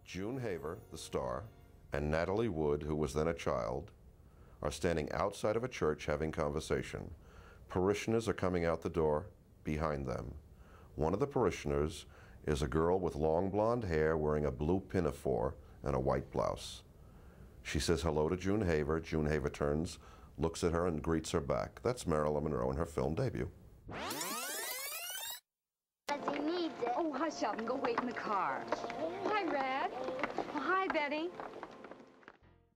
June Haver, the star, and Natalie Wood, who was then a child, are standing outside of a church having conversation. Parishioners are coming out the door behind them. One of the parishioners is a girl with long blonde hair wearing a blue pinafore and a white blouse. She says hello to June Haver. June Haver turns, looks at her, and greets her back. That's Marilyn Monroe in her film debut. He needs it. Oh, hush up and go wait in the car. Hi, Red. Oh, hi, Betty.